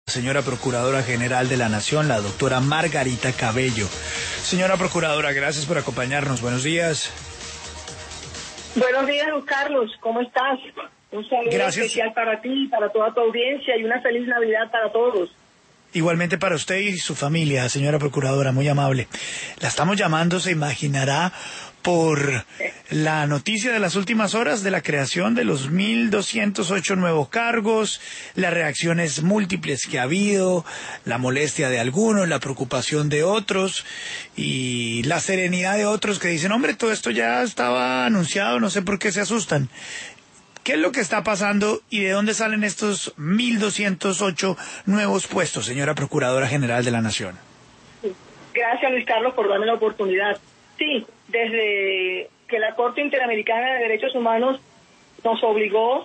Señora Procuradora General de la Nación, la doctora Margarita Cabello. Señora Procuradora, gracias por acompañarnos. Buenos días. Buenos días, Luis Carlos. ¿Cómo estás? Un saludo especial para ti, para toda tu audiencia y una feliz Navidad para todos. Igualmente para usted y su familia, señora Procuradora, muy amable. La estamos llamando, se imaginará, por la noticia de las últimas horas de la creación de los 1.208 nuevos cargos, las reacciones múltiples que ha habido, la molestia de algunos, la preocupación de otros y la serenidad de otros que dicen, hombre, todo esto ya estaba anunciado, no sé por qué se asustan. ¿Qué es lo que está pasando y de dónde salen estos 1.208 nuevos puestos, señora Procuradora General de la Nación? Gracias, Luis Carlos, por darme la oportunidad. Sí, desde que la Corte Interamericana de Derechos Humanos nos obligó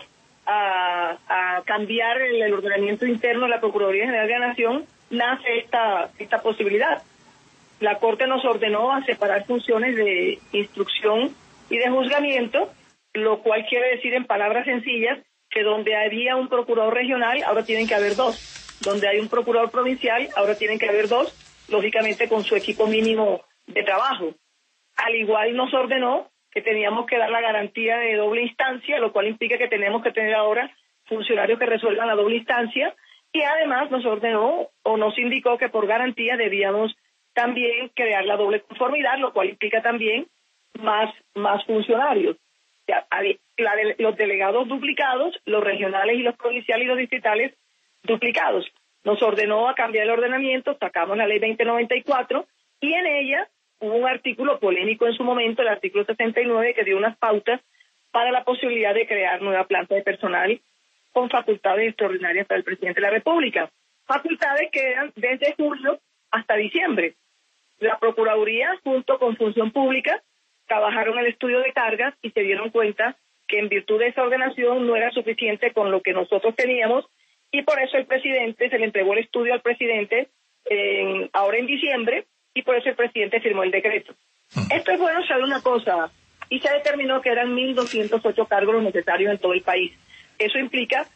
a cambiar el ordenamiento interno de la Procuraduría General de la Nación, nace esta posibilidad. La Corte nos ordenó a separar funciones de instrucción y de juzgamiento, lo cual quiere decir en palabras sencillas que donde había un procurador regional, ahora tienen que haber dos. Donde hay un procurador provincial, ahora tienen que haber dos, lógicamente con su equipo mínimo de trabajo. Al igual nos ordenó que teníamos que dar la garantía de doble instancia, lo cual implica que tenemos que tener ahora funcionarios que resuelvan la doble instancia, y además nos ordenó o nos indicó que por garantía debíamos también crear la doble conformidad, lo cual implica también más funcionarios. Los delegados duplicados, los regionales y los provinciales y los distritales duplicados. Nos ordenó a cambiar el ordenamiento, sacamos la ley 2094 y en ella hubo un artículo polémico en su momento, el artículo 69, que dio unas pautas para la posibilidad de crear nueva planta de personal con facultades extraordinarias para el presidente de la República. Facultades que eran desde julio hasta diciembre. La Procuraduría, junto con Función Pública, trabajaron el estudio de cargas y se dieron cuenta que en virtud de esa ordenación no era suficiente con lo que nosotros teníamos y por eso se le entregó el estudio al presidente ahora en diciembre y por eso el presidente firmó el decreto. Esto es bueno saber una cosa, y se determinó que eran 1.208 cargos los necesarios en todo el país. Eso implica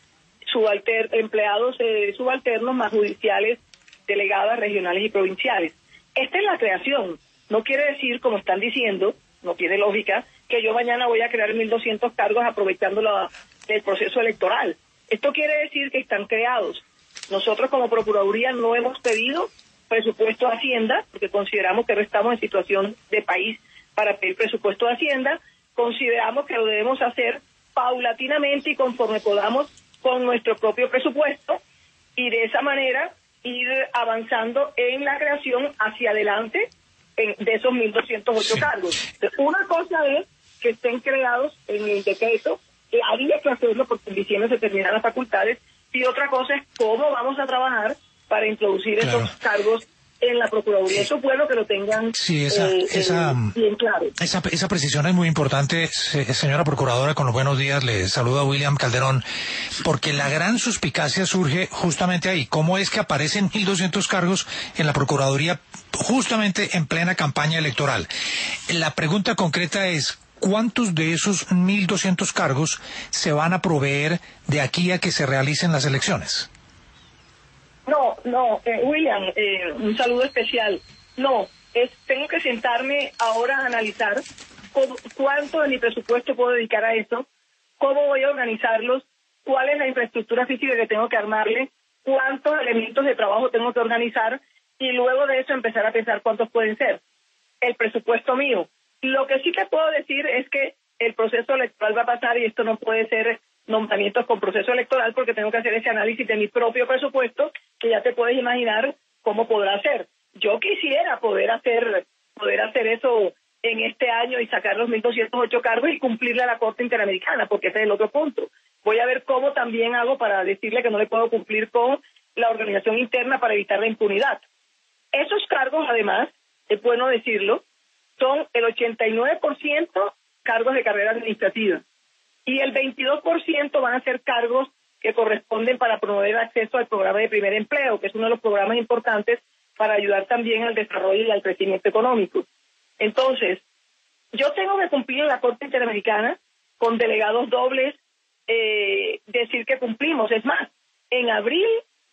empleados subalternos más judiciales, delegadas, regionales y provinciales. Esta es la creación. No quiere decir, como están diciendo, no tiene lógica, que yo mañana voy a crear 1.200 cargos aprovechando el proceso electoral. Esto quiere decir que están creados. Nosotros como Procuraduría no hemos pedido presupuesto de Hacienda, porque consideramos que no estamos en situación de país para pedir presupuesto de Hacienda. Consideramos que lo debemos hacer paulatinamente y conforme podamos con nuestro propio presupuesto y de esa manera ir avanzando en la creación hacia adelante de esos 1.208 cargos. Una cosa es que estén creados en el decreto, que había que hacerlo porque en diciembre se terminan las facultades, y otra cosa es cómo vamos a trabajar para introducir esos cargos en la Procuraduría. Eso es bueno que lo tengan bien claro. Esa precisión es muy importante, señora Procuradora. Con los buenos días, le saluda William Calderón, porque la gran suspicacia surge justamente ahí. ¿Cómo es que aparecen 1.200 cargos en la Procuraduría justamente en plena campaña electoral? La pregunta concreta es, ¿cuántos de esos 1.200 cargos se van a proveer de aquí a que se realicen las elecciones? No, William, un saludo especial. Tengo que sentarme ahora a analizar cuánto de mi presupuesto puedo dedicar a eso, cómo voy a organizarlos, cuál es la infraestructura física que tengo que armarle, cuántos elementos de trabajo tengo que organizar y luego de eso empezar a pensar cuántos pueden ser. El presupuesto mío. Lo que sí te puedo decir es que el proceso electoral va a pasar y esto no puede ser nombramientos con proceso electoral porque tengo que hacer ese análisis de mi propio presupuesto que ya te puedes imaginar cómo podrá ser. Yo quisiera poder hacer eso en este año y sacar los 1.208 cargos y cumplirle a la Corte Interamericana, porque ese es el otro punto. Voy a ver cómo también hago para decirle que no le puedo cumplir con la organización interna para evitar la impunidad. Esos cargos, además, es bueno decirlo, son el 89% cargos de carrera administrativa y el 22% van a ser cargos que corresponden para promover el acceso al programa de primer empleo, que es uno de los programas importantes para ayudar también al desarrollo y al crecimiento económico. Entonces, yo tengo que cumplir en la Corte Interamericana con delegados dobles, decir que cumplimos. Es más, en abril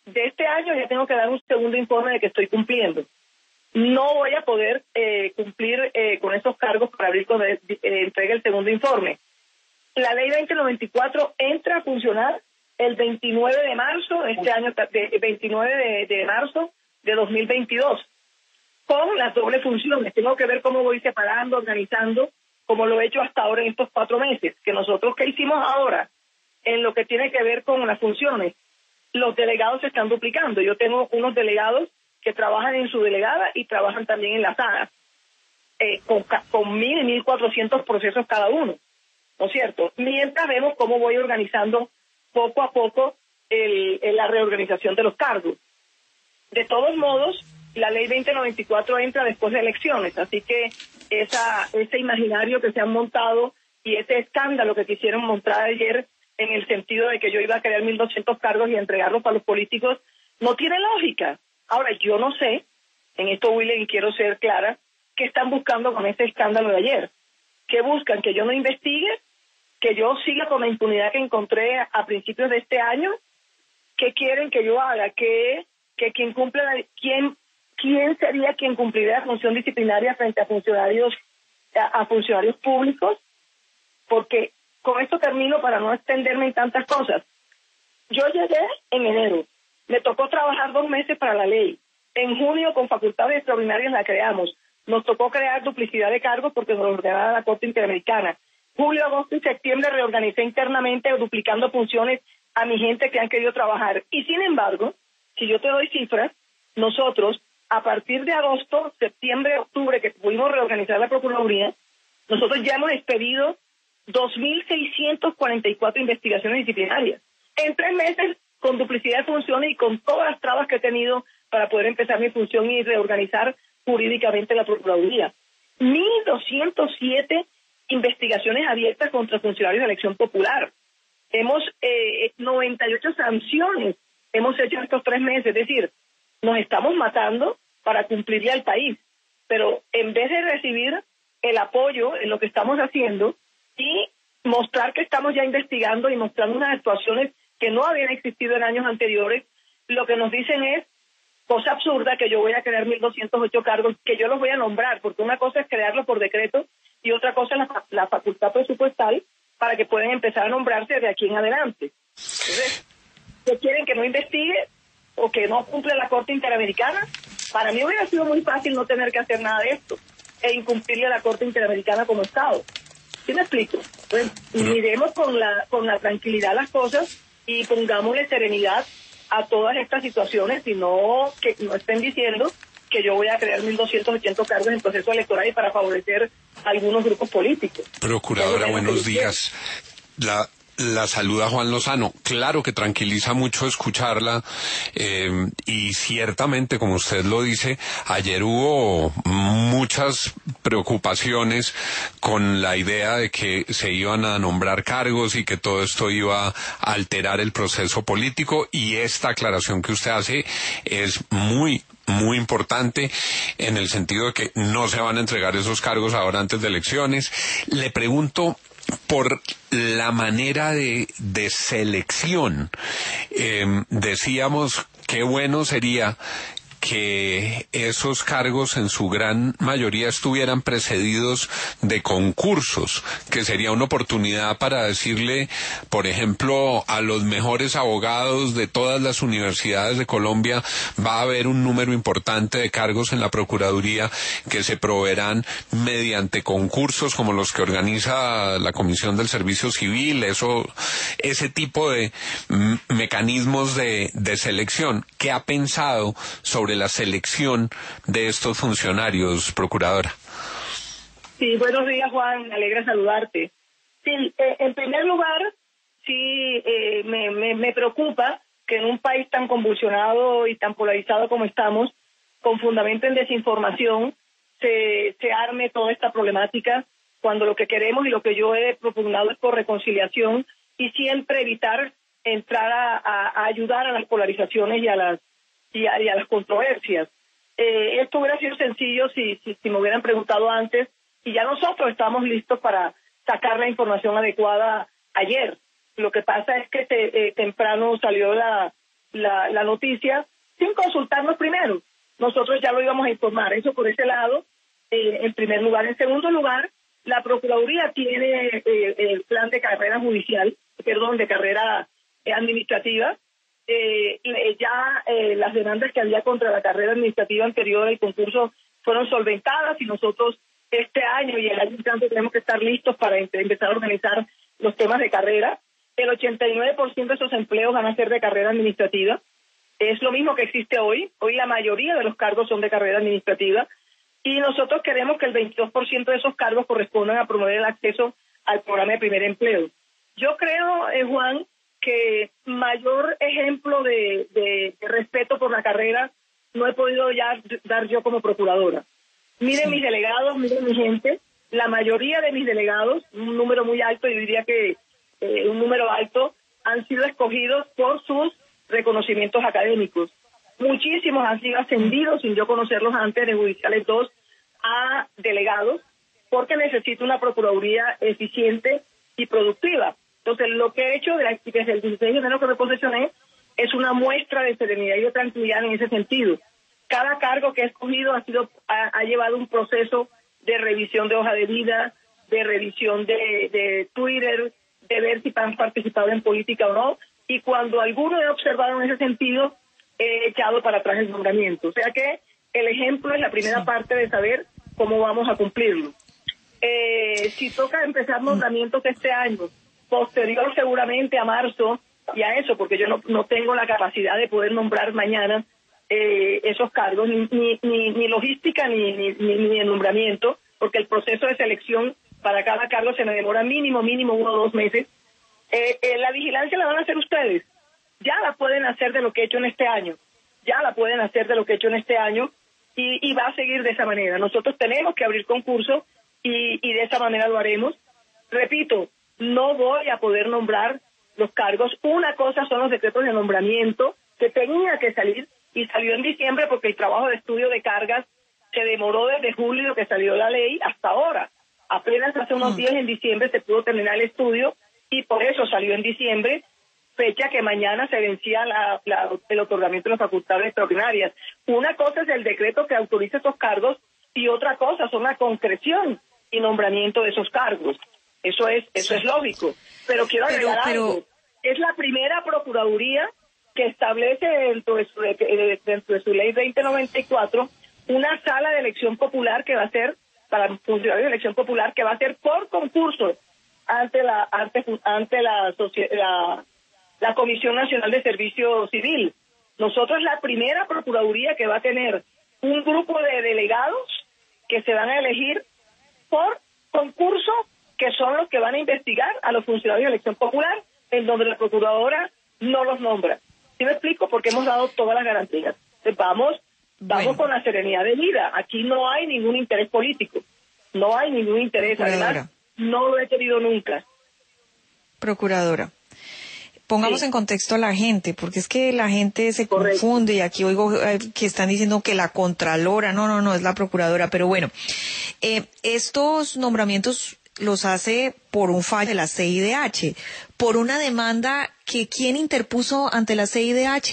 de este año ya tengo que dar un segundo informe de que estoy cumpliendo. No voy a poder cumplir con esos cargos para abrir cuando entregue el segundo informe. La ley 2094 entra a funcionar el 29 de marzo, este año, 29 de marzo de 2022, con las dobles funciones. Tengo que ver cómo voy separando, organizando, como lo he hecho hasta ahora en estos 4 meses, que nosotros, ¿qué hicimos ahora? En lo que tiene que ver con las funciones, los delegados se están duplicando. Yo tengo unos delegados que trabajan en su delegada y trabajan también en la sala, con 1.000 y 1.400 procesos cada uno, ¿no es cierto? Mientras vemos cómo voy organizando poco a poco la reorganización de los cargos. De todos modos, la ley 2094 entra después de elecciones, así que ese imaginario que se han montado y ese escándalo que quisieron montar ayer en el sentido de que yo iba a crear 1.200 cargos y entregarlos para los políticos, no tiene lógica. Ahora, yo no sé, en esto, William, y quiero ser clara, qué están buscando con ese escándalo de ayer. ¿Qué buscan? ¿Que yo no investigue? ¿Que yo siga con la impunidad que encontré a principios de este año? ¿Qué quieren que yo haga? ¿Que quien cumpla, quién sería quien cumpliría la función disciplinaria frente a funcionarios públicos? Porque con esto termino para no extenderme en tantas cosas. Yo llegué en enero. Me tocó trabajar 2 meses para la ley. En junio, con facultades extraordinarias, la creamos. Nos tocó crear duplicidad de cargos porque nos lo ordenaba la Corte Interamericana. Julio, agosto y septiembre reorganicé internamente, duplicando funciones a mi gente que han querido trabajar. Y sin embargo, si yo te doy cifras, nosotros, a partir de agosto, septiembre, octubre, que pudimos reorganizar la Procuraduría, nosotros ya hemos expedido 2.644 investigaciones disciplinarias. En 3 meses, con duplicidad de funciones y con todas las trabas que he tenido para poder empezar mi función y reorganizar jurídicamente la Procuraduría. 1.207 investigaciones abiertas contra funcionarios de elección popular. Hemos 98 sanciones hemos hecho estos 3 meses. Es decir, nos estamos matando para cumplirle al país. Pero en vez de recibir el apoyo en lo que estamos haciendo y mostrar que estamos ya investigando y mostrando unas actuaciones que no habían existido en años anteriores, lo que nos dicen es, cosa absurda, que yo voy a crear 1.208 cargos, que yo los voy a nombrar, porque una cosa es crearlos por decreto y otra cosa es la facultad presupuestal para que puedan empezar a nombrarse de aquí en adelante. Entonces, ¿qué quieren? ¿Que no investigue o que no cumple la Corte Interamericana? Para mí hubiera sido muy fácil no tener que hacer nada de esto e incumplirle a la Corte Interamericana como Estado. ¿Sí me explico? Entonces, miremos con la tranquilidad las cosas y pongámosle serenidad a todas estas situaciones y no estén diciendo que yo voy a crear 1.280 cargos en proceso electoral y para favorecer a algunos grupos políticos. Procuradora, buenos días. La saluda Juan Lozano. Claro que tranquiliza mucho escucharla y ciertamente, como usted lo dice, ayer hubo muchas preocupaciones con la idea de que se iban a nombrar cargos y que todo esto iba a alterar el proceso político, y esta aclaración que usted hace es muy importante en el sentido de que no se van a entregar esos cargos ahora antes de elecciones. Le pregunto por la manera de selección. Decíamos qué bueno sería que esos cargos en su gran mayoría estuvieran precedidos de concursos, que sería una oportunidad para decirle, por ejemplo, a los mejores abogados de todas las universidades de Colombia, va a haber un número importante de cargos en la Procuraduría que se proveerán mediante concursos como los que organiza la Comisión del Servicio Civil, ese tipo de mecanismos de selección. ¿Qué ha pensado sobre la selección de estos funcionarios, procuradora? Sí, buenos días, Juan, me alegra saludarte. Sí, en primer lugar, sí, me preocupa que en un país tan convulsionado y tan polarizado como estamos, con fundamento en desinformación, se arme toda esta problemática, cuando lo que queremos y lo que yo he propugnado es por reconciliación y siempre evitar entrar a ayudar a las polarizaciones y a las controversias. Esto hubiera sido sencillo si me hubieran preguntado antes, y ya nosotros estamos listos para sacar la información adecuada ayer. Lo que pasa es que temprano salió la la noticia sin consultarnos primero. Nosotros ya lo íbamos a informar, eso por ese lado, en primer lugar. En segundo lugar, la Procuraduría tiene el plan de carrera de carrera administrativa. Las demandas que había contra la carrera administrativa anterior al concurso fueron solventadas y nosotros este año y el año entrante tenemos que estar listos para empezar a organizar los temas de carrera. El 89% de esos empleos van a ser de carrera administrativa. Es lo mismo que existe hoy. Hoy la mayoría de los cargos son de carrera administrativa y nosotros queremos que el 22% de esos cargos correspondan a promover el acceso al programa de primer empleo. Yo creo, Juan, que mayor ejemplo de respeto por la carrera no he podido ya dar yo como procuradora. Miren mis delegados, miren mi gente, la mayoría de mis delegados, un número muy alto, yo diría que un número alto, han sido escogidos por sus reconocimientos académicos. Muchísimos han sido ascendidos, sin yo conocerlos antes, de judiciales 2 a delegados, porque necesito una procuraduría eficiente y productiva. Entonces, lo que he hecho desde el 16 de enero que me posesioné es una muestra de serenidad y de tranquilidad en ese sentido. Cada cargo que he escogido ha llevado un proceso de revisión de hoja de vida, de revisión de Twitter, de ver si han participado en política o no, y cuando alguno he observado en ese sentido, he echado para atrás el nombramiento. O sea que el ejemplo es la primera parte de saber cómo vamos a cumplirlo. Si toca empezar nombramientos este año, posterior seguramente a marzo, y a eso, porque yo no tengo la capacidad de poder nombrar mañana esos cargos, ni logística ni el nombramiento, porque el proceso de selección para cada cargo se me demora mínimo 1 o 2 meses. La vigilancia la van a hacer ustedes. Ya la pueden hacer de lo que he hecho en este año. Y va a seguir de esa manera. Nosotros tenemos que abrir concursos y de esa manera lo haremos. Repito, no voy a poder nombrar los cargos. Una cosa son los decretos de nombramiento que tenía que salir y salió en diciembre porque el trabajo de estudio de cargas se demoró desde julio que salió la ley hasta ahora. Apenas hace unos días en diciembre se pudo terminar el estudio y por eso salió en diciembre, fecha que mañana se vencía el otorgamiento de las facultades extraordinarias. Una cosa es el decreto que autoriza esos cargos y otra cosa son la concreción y nombramiento de esos cargos. Eso es lógico. Pero quiero agregar algo. Es la primera procuraduría que establece dentro de su ley 2094 una sala de elección popular que va a ser para funcionarios de elección popular que va a ser por concurso ante la Comisión Nacional de Servicio Civil. Nosotros la primera procuraduría que va a tener un grupo de delegados que se van a elegir por concurso, que son los que van a investigar a los funcionarios de elección popular, en donde la procuradora no los nombra. ¿Sí me explico? Porque hemos dado todas las garantías. Entonces, vamos con la serenidad de vida. Aquí no hay ningún interés político. No hay ningún interés. Además, no lo he querido nunca. Procuradora, pongamos en contexto a la gente, porque es que la gente se confunde y aquí oigo que están diciendo que la Contralora, no, es la Procuradora, pero bueno, estos nombramientos los hace por un fallo de la CIDH, por una demanda que ¿quién interpuso ante la CIDH?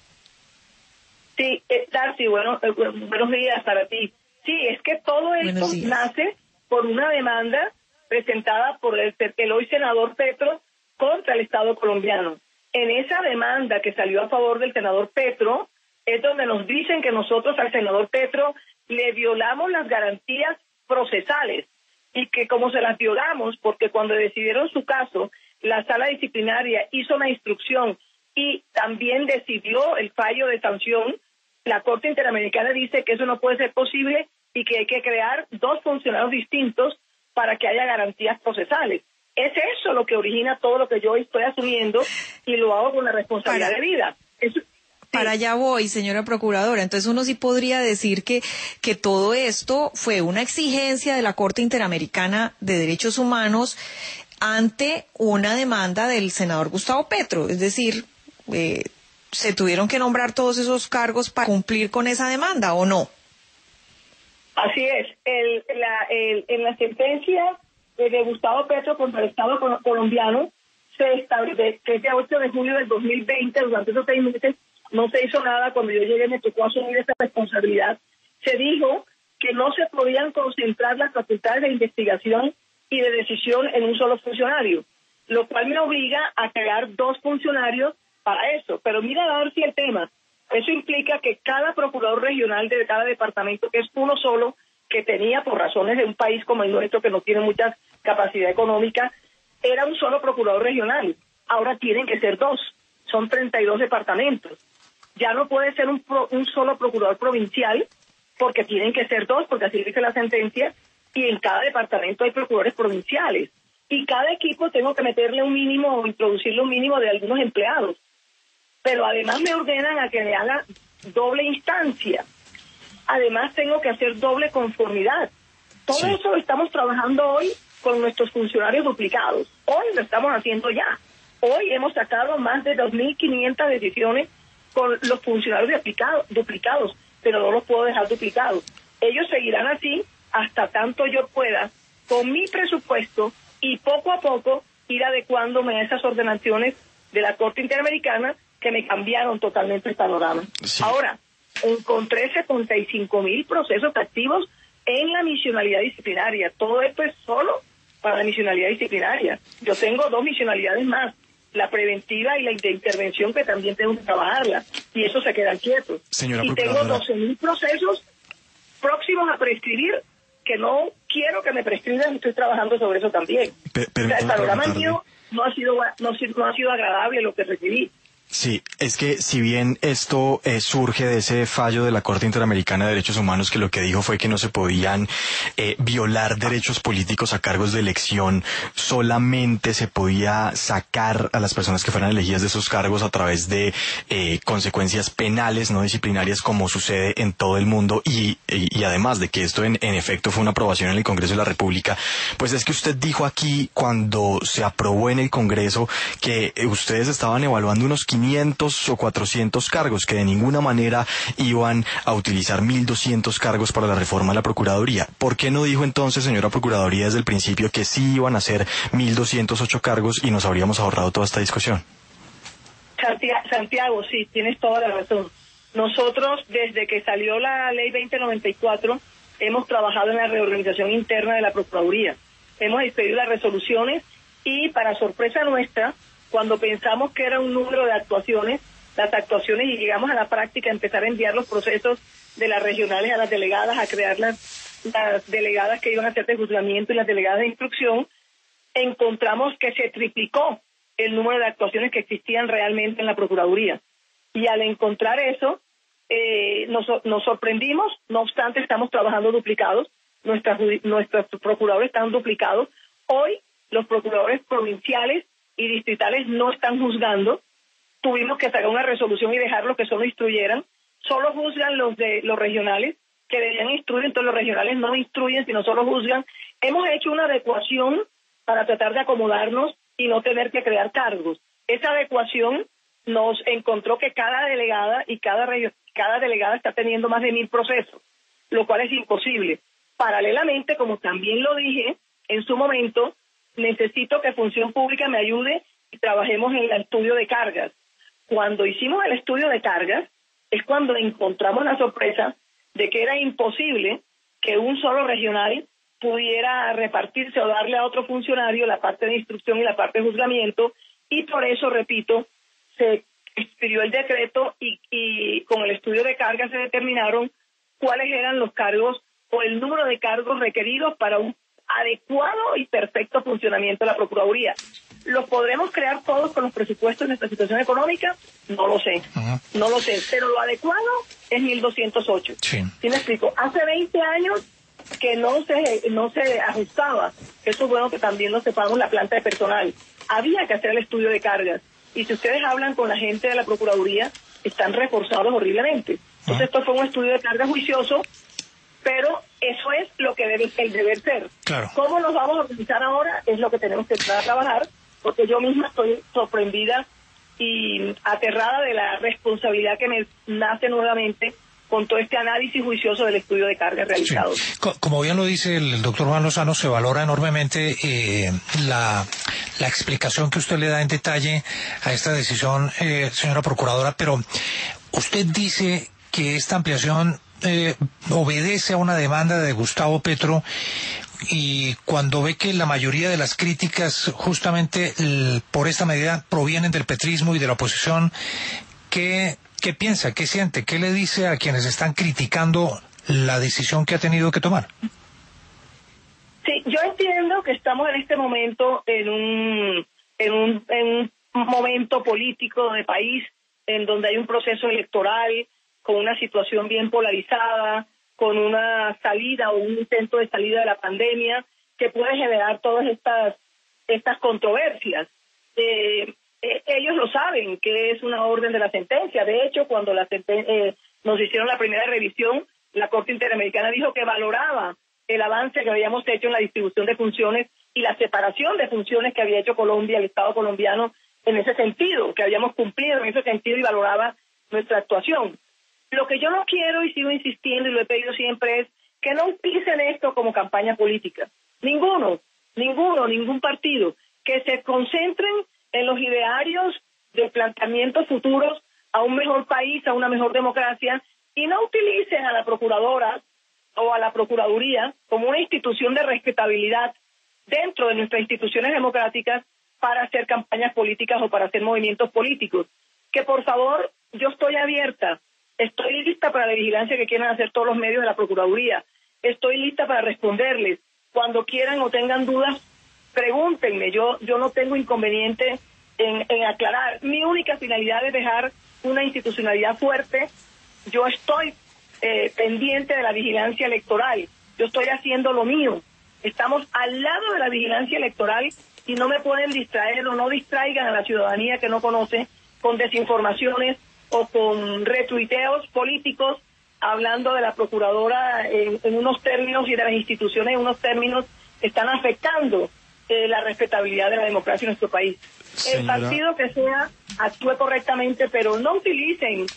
Sí, Darcy, buenos días para ti. Sí, es que todo esto nace por una demanda presentada por el hoy senador Petro contra el Estado colombiano. En esa demanda que salió a favor del senador Petro, es donde nos dicen que nosotros al senador Petro le violamos las garantías procesales y que como se las violamos, porque cuando decidieron su caso, la sala disciplinaria hizo una instrucción y también decidió el fallo de sanción, la Corte Interamericana dice que eso no puede ser posible y que hay que crear 2 funcionarios distintos para que haya garantías procesales. Es eso lo que origina todo lo que yo estoy asumiendo y lo hago con la responsabilidad de vida. Para allá voy, señora Procuradora. Entonces uno sí podría decir que todo esto fue una exigencia de la Corte Interamericana de Derechos Humanos ante una demanda del senador Gustavo Petro. Es decir, ¿se tuvieron que nombrar todos esos cargos para cumplir con esa demanda o no? Así es. En la sentencia de Gustavo Petro contra el Estado colombiano se establece que el 8 de julio del 2020, durante esos 6 meses, no se hizo nada. Cuando yo llegué me tocó asumir esta responsabilidad. Se dijo que no se podían concentrar las facultades de investigación y de decisión en un solo funcionario, lo cual me obliga a crear 2 funcionarios para eso. Pero mira, Darcy, el tema. Eso implica que cada procurador regional de cada departamento, que es uno solo, que tenía por razones de un país como el nuestro, que no tiene mucha capacidad económica, era un solo procurador regional. Ahora tienen que ser 2. Son 32 departamentos. Ya no puede ser un solo procurador provincial, porque tienen que ser 2, porque así dice la sentencia, y en cada departamento hay procuradores provinciales. Y cada equipo tengo que meterle un mínimo o introducirle un mínimo de algunos empleados. Pero además me ordenan a que le haga doble instancia. Además tengo que hacer doble conformidad. Todo eso lo estamos trabajando hoy con nuestros funcionarios duplicados. Hoy lo estamos haciendo ya. Hoy hemos sacado más de 2.500 decisiones con los funcionarios duplicados, pero no los puedo dejar duplicados. Ellos seguirán así hasta tanto yo pueda, con mi presupuesto, y poco a poco ir adecuándome a esas ordenaciones de la Corte Interamericana que me cambiaron totalmente el panorama. Sí. Ahora, encontré 75.000 procesos activos en la misionalidad disciplinaria. Todo esto es solo para la misionalidad disciplinaria. Yo tengo 2 misionalidades más, la preventiva y la de intervención, que también tengo que trabajarla, y eso se quedan quietos. Señora y tengo 12.000 procesos próximos a prescribir que no quiero que me prescriban, y estoy trabajando sobre eso también. O sea, el panorama mío no ha sido agradable lo que recibí. Sí, es que si bien esto surge de ese fallo de la Corte Interamericana de Derechos Humanos, que lo que dijo fue que no se podían violar derechos políticos a cargos de elección, solamente se podía sacar a las personas que fueran elegidas de esos cargos a través de consecuencias penales, no disciplinarias, como sucede en todo el mundo, y además de que esto en efecto fue una aprobación en el Congreso de la República, pues es que usted dijo aquí, cuando se aprobó en el Congreso, que ustedes estaban evaluando unos 500 o 400 cargos, que de ninguna manera iban a utilizar 1.200 cargos para la reforma de la Procuraduría. ¿Por qué no dijo entonces, señora Procuraduría, desde el principio que sí iban a ser 1.208 cargos y nos habríamos ahorrado toda esta discusión? Santiago, sí, tienes toda la razón. Nosotros, desde que salió la ley 2094, hemos trabajado en la reorganización interna de la Procuraduría. Hemos expedido las resoluciones y, para sorpresa nuestra, cuando pensamos que era un número de actuaciones, las actuaciones, y llegamos a la práctica, empezar a enviar los procesos de las regionales a las delegadas, a crear las delegadas que iban a hacer de juzgamiento y las delegadas de instrucción, encontramos que se triplicó el número de actuaciones que existían realmente en la Procuraduría. Y al encontrar eso, nos sorprendimos. No obstante, estamos trabajando duplicados. Nuestros procuradores están duplicados. Hoy, los procuradores provinciales y distritales no están juzgando. Tuvimos que sacar una resolución y dejarlo que solo instruyeran. Solo juzgan los regionales, que debían instruir, entonces los regionales no instruyen, sino solo juzgan. Hemos hecho una adecuación para tratar de acomodarnos y no tener que crear cargos. Esa adecuación nos encontró que cada delegada y cada delegada está teniendo más de 1.000 procesos, lo cual es imposible. Paralelamente, como también lo dije en su momento, necesito que Función Pública me ayude y trabajemos en el estudio de cargas. Cuando hicimos el estudio de cargas, es cuando encontramos la sorpresa de que era imposible que un solo regional pudiera repartirse o darle a otro funcionario la parte de instrucción y la parte de juzgamiento, y por eso, repito, se expidió el decreto y con el estudio de cargas se determinaron cuáles eran los cargos o el número de cargos requeridos para un adecuado y perfecto funcionamiento de la Procuraduría. ¿Los podremos crear todos con los presupuestos de nuestra situación económica? No lo sé, no lo sé, pero lo adecuado es 1.208. Sí. ¿Sí me explico? Hace 20 años que no se ajustaba. Eso es bueno que también lo sepamos, la planta de personal. Había que hacer el estudio de cargas. Y si ustedes hablan con la gente de la Procuraduría, están reforzados horriblemente. Entonces esto fue un estudio de cargas juicioso, pero eso es lo que debe el deber ser. Claro. ¿Cómo nos vamos a organizar ahora? Es lo que tenemos que entrar a trabajar, porque yo misma estoy sorprendida y aterrada de la responsabilidad que me nace nuevamente con todo este análisis juicioso del estudio de cargas realizado. Sí. Como bien lo dice el doctor Juan Lozano, se valora enormemente la explicación que usted le da en detalle a esta decisión, señora Procuradora, pero Usted dice que esta ampliación obedece a una demanda de Gustavo Petro, y cuando ve que la mayoría de las críticas justamente por esta medida provienen del petrismo y de la oposición, ¿qué piensa? ¿Qué siente? ¿Qué le dice a quienes están criticando la decisión que ha tenido que tomar? Sí, yo entiendo que estamos en este momento en un momento político de país en donde hay un proceso electoral con una situación bien polarizada, con una salida o un intento de salida de la pandemia que puede generar todas estas controversias. Ellos lo saben, que es una orden de la sentencia. De hecho, cuando nos hicieron la primera revisión, la Corte Interamericana dijo que valoraba el avance que habíamos hecho en la distribución de funciones y la separación de funciones que había hecho Colombia, el Estado colombiano, en ese sentido, que habíamos cumplido en ese sentido y valoraba nuestra actuación. Lo que yo no quiero, y sigo insistiendo y lo he pedido siempre, es que no utilicen esto como campaña política. Ningún partido. Que se concentren en los idearios de planteamientos futuros a un mejor país, a una mejor democracia, y no utilicen a la Procuradora o a la Procuraduría como una institución de respetabilidad dentro de nuestras instituciones democráticas para hacer campañas políticas o para hacer movimientos políticos. Que por favor, yo estoy abierta, estoy lista para la vigilancia que quieran hacer todos los medios de la Procuraduría, estoy lista para responderles. Cuando quieran o tengan dudas, pregúntenme, yo no tengo inconveniente en aclarar. Mi única finalidad es dejar una institucionalidad fuerte. Yo estoy pendiente de la vigilancia electoral, yo estoy haciendo lo mío. Estamos al lado de la vigilancia electoral y no me pueden distraer o no distraigan a la ciudadanía que no conoce con desinformaciones o con retuiteos políticos hablando de la Procuradora en unos términos y de las instituciones en unos términos que están afectando la respetabilidad de la democracia en nuestro país. Señora, el partido que sea actúe correctamente, pero no utilicen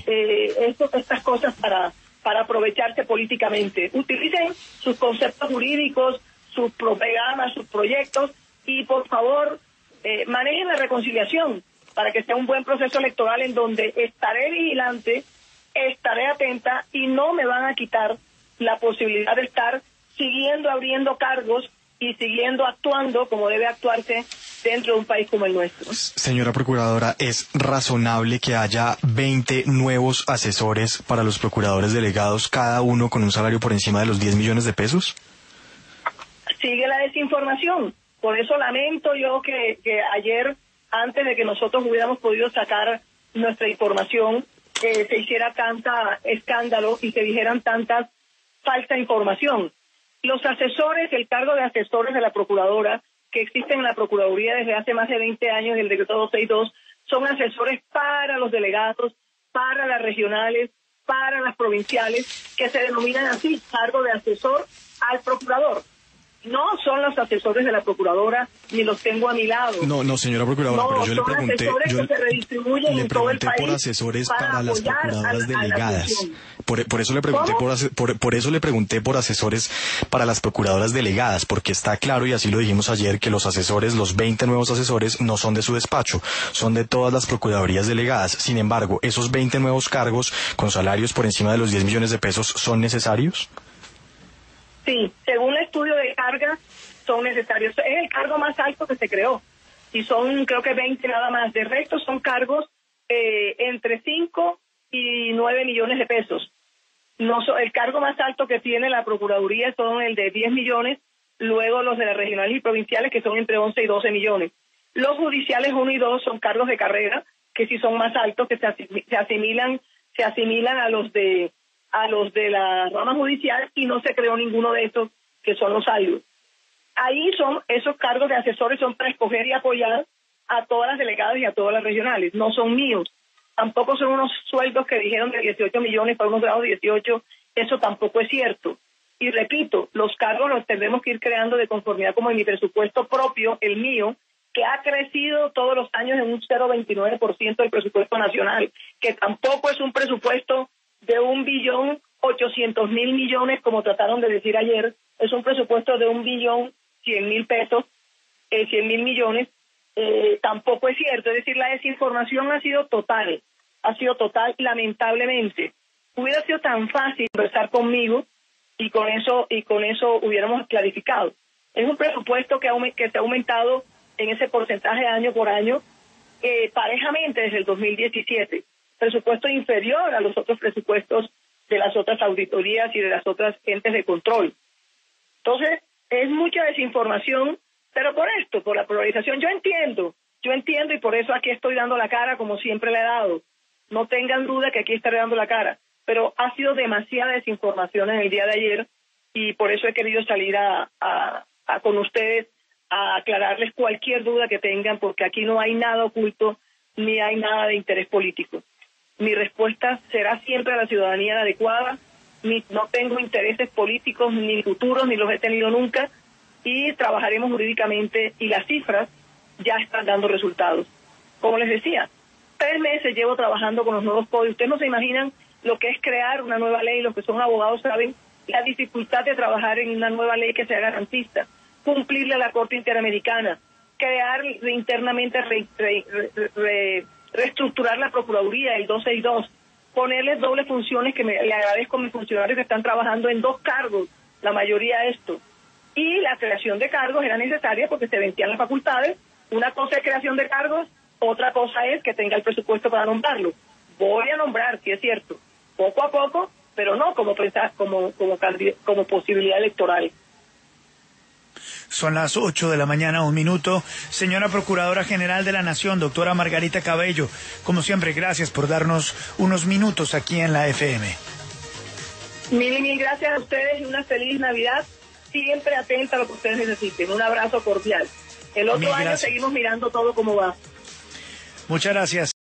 estas cosas para aprovecharse políticamente. Utilicen sus conceptos jurídicos, sus programas, sus proyectos, y por favor manejen la reconciliación para que sea un buen proceso electoral en donde estaré vigilante, estaré atenta y no me van a quitar la posibilidad de estar siguiendo abriendo cargos y siguiendo actuando como debe actuarse dentro de un país como el nuestro. Señora Procuradora, ¿es razonable que haya 20 nuevos asesores para los procuradores delegados, cada uno con un salario por encima de los 10 millones de pesos? Sigue la desinformación. Por eso lamento yo que ayer, antes de que nosotros hubiéramos podido sacar nuestra información, se hiciera tanta escándalo y se dijeran tantas falsa información. Los asesores, el cargo de asesores de la Procuradora, que existen en la Procuraduría desde hace más de 20 años, el decreto 262, son asesores para los delegados, para las regionales, para las provinciales, que se denominan así, cargo de asesor al procurador. No son los asesores de la Procuradora, ni los tengo a mi lado. No, señora Procuradora, no, pero yo le pregunté, por asesores para las procuradoras delegadas. Por eso le pregunté por eso le pregunté por asesores para las procuradoras delegadas, porque está claro, y así lo dijimos ayer, que los asesores, los 20 nuevos asesores, no son de su despacho, son de todas las procuradurías delegadas. Sin embargo, ¿esos 20 nuevos cargos con salarios por encima de los 10 millones de pesos son necesarios? Sí, según el estudio de carga, son necesarios. Es el cargo más alto que se creó. Y son, creo que 20 nada más. De resto son cargos entre 5 y 9 millones de pesos. El cargo más alto que tiene la Procuraduría son el de 10 millones, luego los de las regionales y provinciales, que son entre 11 y 12 millones. Los judiciales 1 y 2 son cargos de carrera, que sí son más altos, que se asimilan a los de la rama judicial, y no se creó ninguno de esos que son los altos. Ahí son esos cargos de asesores, son para escoger y apoyar a todas las delegadas y a todas las regionales, no son míos. Tampoco son unos sueldos que dijeron de 18 millones para unos grados de 18, eso tampoco es cierto. Y repito, los cargos los tendremos que ir creando de conformidad como en mi presupuesto propio, el mío, que ha crecido todos los años en un 0,29% del presupuesto nacional, que tampoco es un presupuesto de 1.800.000 millones, como trataron de decir ayer, es un presupuesto de 1.100.000 pesos, 100.000 millones, tampoco es cierto. Es decir, la desinformación ha sido total. ha sido total, lamentablemente. Hubiera sido tan fácil conversar conmigo y con eso hubiéramos clarificado. Es un presupuesto que se ha aumentado en ese porcentaje año por año, parejamente desde el 2017. Presupuesto inferior a los otros presupuestos de las otras auditorías y de las otras entes de control. Entonces, es mucha desinformación, pero por la polarización, yo entiendo y por eso aquí estoy dando la cara como siempre la he dado. No tengan duda que aquí estaré dando la cara, pero ha sido demasiada desinformación en el día de ayer y por eso he querido salir con ustedes a aclararles cualquier duda que tengan, porque aquí no hay nada oculto ni hay nada de interés político. Mi respuesta será siempre a la ciudadanía la adecuada. No tengo intereses políticos ni futuros, ni los he tenido nunca, y trabajaremos jurídicamente y las cifras ya están dando resultados. Como les decía, 3 meses llevo trabajando con los nuevos códigos. Ustedes no se imaginan lo que es crear una nueva ley. Los que son abogados saben la dificultad de trabajar en una nueva ley que sea garantista, cumplirle a la Corte Interamericana, crear internamente, reestructurar la Procuraduría, el 262, ponerles dobles funciones, que le agradezco a mis funcionarios que están trabajando en 2 cargos, la mayoría de esto. Y la creación de cargos era necesaria porque se vencían las facultades. Una cosa es creación de cargos, otra cosa es que tenga el presupuesto para nombrarlo. Voy a nombrar, sí es cierto, poco a poco, pero no como posibilidad electoral. Son las 8 de la mañana, 1 minuto. Señora Procuradora General de la Nación, doctora Margarita Cabello, como siempre, gracias por darnos unos minutos aquí en la FM. Mil gracias a ustedes y una feliz Navidad. Siempre atenta a lo que ustedes necesiten. Un abrazo cordial. El otro año seguimos mirando todo cómo va. Muchas gracias.